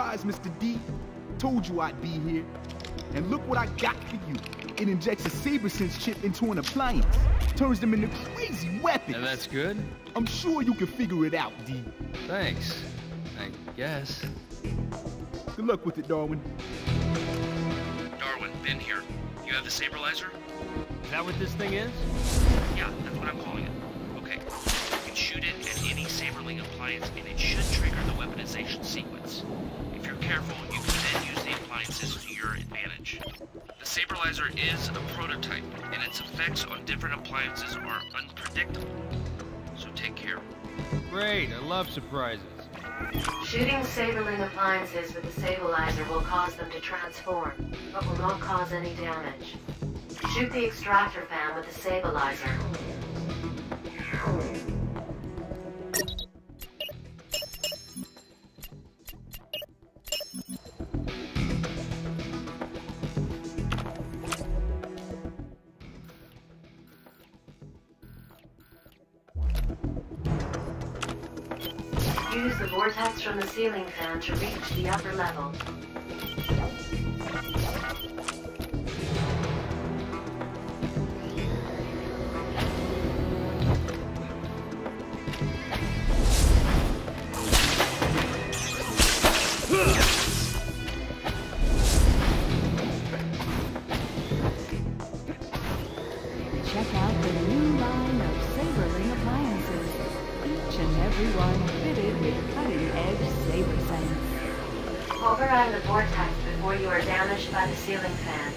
surprise, Mr. D. Told you I'd be here. And look what I got for you. It injects a Sabersense chip into an appliance. Turns them into crazy weapons. And that's good? I'm sure you can figure it out, D. Thanks. I guess. Good luck with it, Darwin. Darwin, Ben here. You have the Saberlizer? Is that what this thing is? Yeah, that's what I'm calling it. Okay. You can shoot it at any Saberling appliance and it should trigger the weaponization sequence. If you're careful, you can then use the appliances to your advantage. The Saberlizer is a prototype, and its effects on different appliances are unpredictable. So take care. Great, I love surprises. Shooting Saberling appliances with the Saberlizer will cause them to transform, but will not cause any damage. Shoot the extractor fan with the Saberlizer. Use the vortex from the ceiling fan to reach the upper level. Check out the new line of Saberling appliances. Each and every one fitted with cutting-edge Sabersense. Hover out of the vortex before you are damaged by the ceiling fan.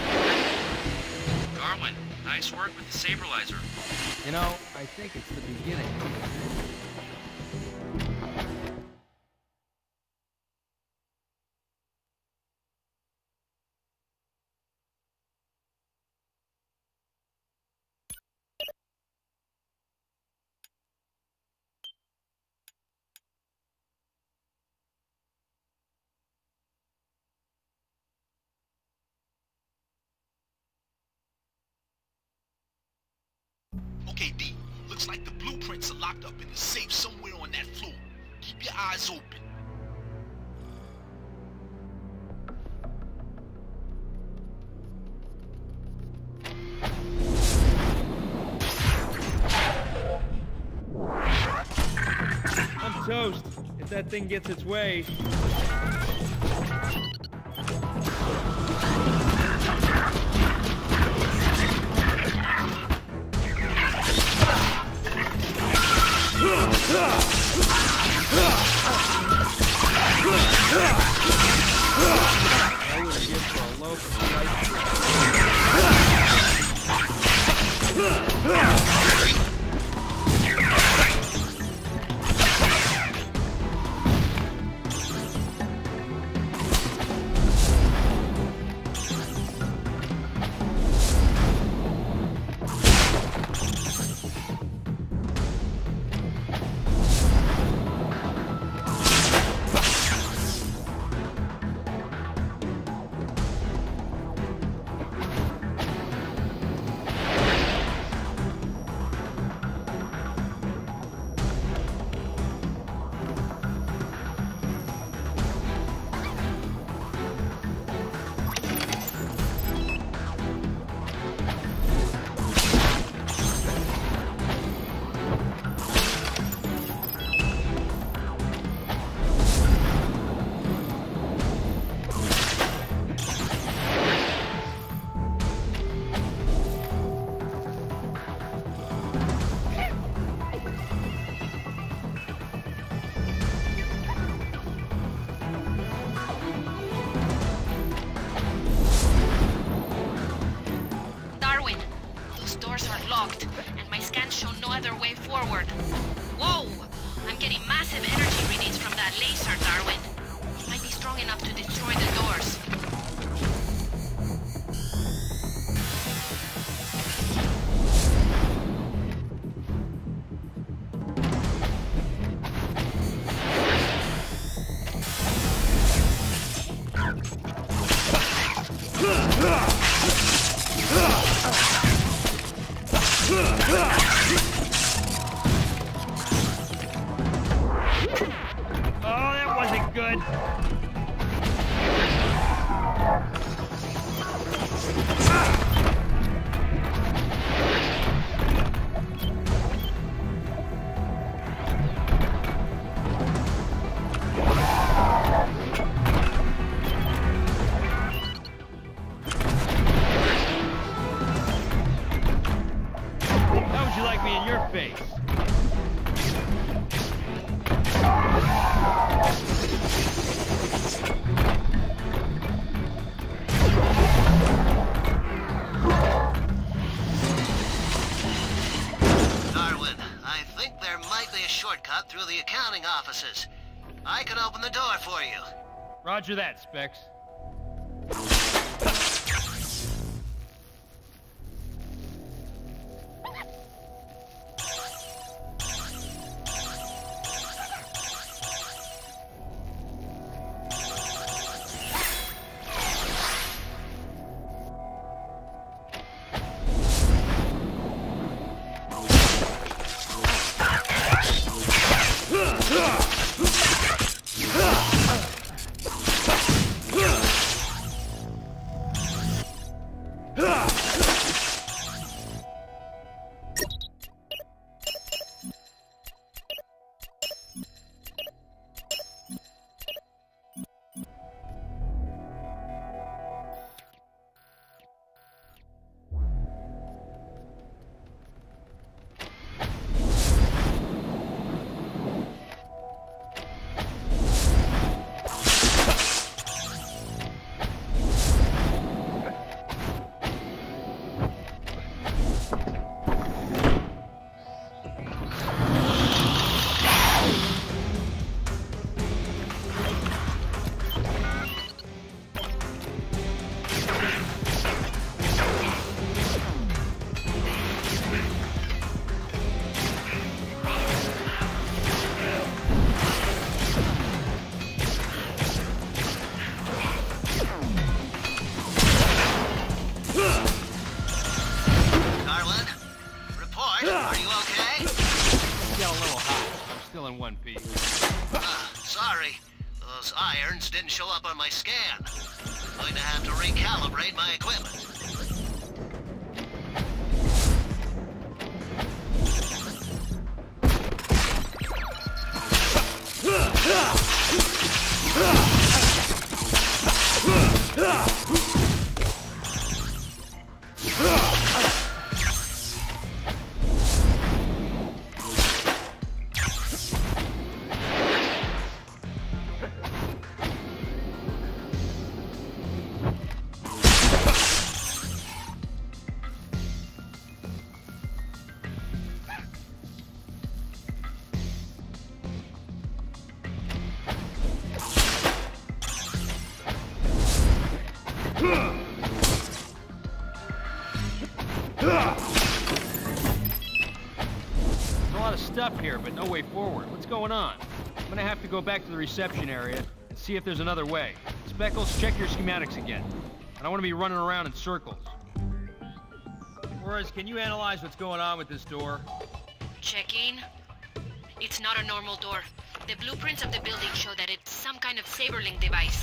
Darwin, nice work with the Saberlizer. You know, I think it's the beginning. Okay, D. Looks like the blueprints are locked up in a safe somewhere on that floor. Keep your eyes open. I'm toast, if that thing gets its way. I would have given for a loaf of locked, and my scans show no other way forward. Whoa! I'm getting massive energy readings from that laser, Darwin. It might be strong enough to destroy the doors. Oh, that wasn't good. be in your face. Darwin, I think there might be a shortcut through the accounting offices. I can open the door for you. Roger that, Specs. In one piece. Sorry. Those irons didn't show up on my scan. I'm going to have to recalibrate my equipment. Stuff here, but no way forward. What's going on? I'm gonna have to go back to the reception area and see if there's another way. Speckles, check your schematics again. I don't want to be running around in circles. Flores, can you analyze what's going on with this door? Checking. It's not a normal door. The blueprints of the building show that it's some kind of Saberling device.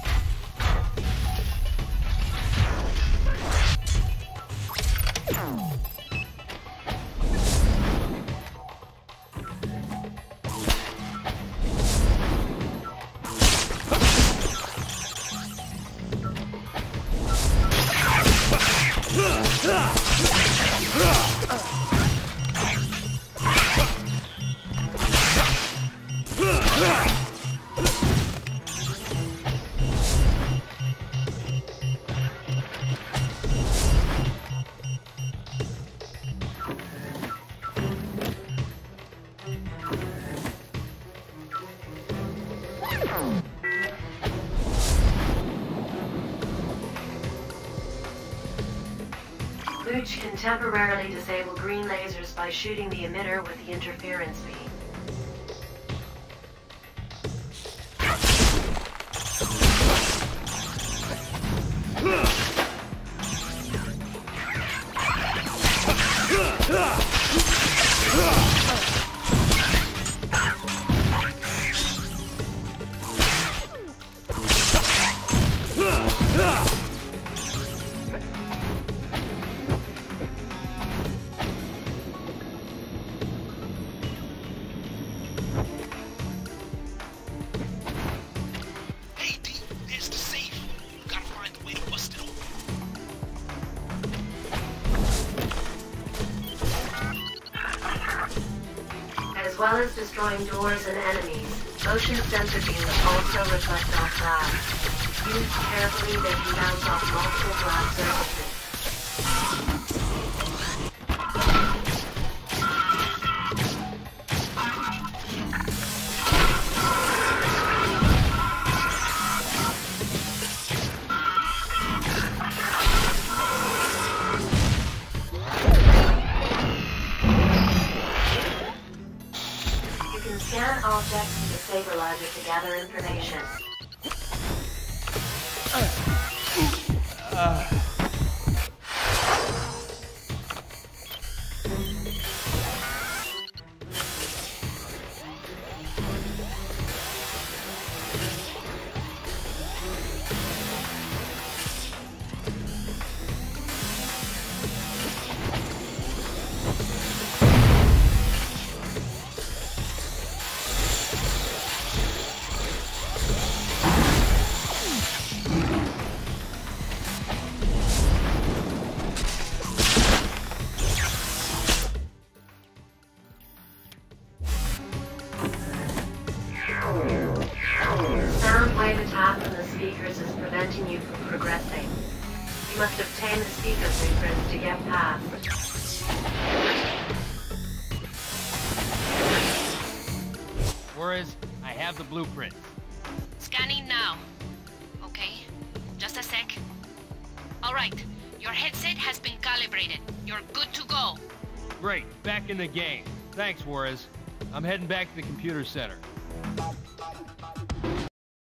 Luch can temporarily disable green lasers by shooting the emitter with the interference beam. well as destroying doors and enemies, motion sensor beams also reflect our glass. Used carefully, they can bounce off multiple glass surfaces. Scan objects with the Saberlizer to gather information. Sound wave attack from the speakers is preventing you from progressing. You must obtain the speaker blueprints to get past. Whereas, I have the blueprint. Scanning now. Okay, just a sec. Alright, your headset has been calibrated. You're good to go. Great, back in the game. Thanks, Juarez. I'm heading back to the computer center.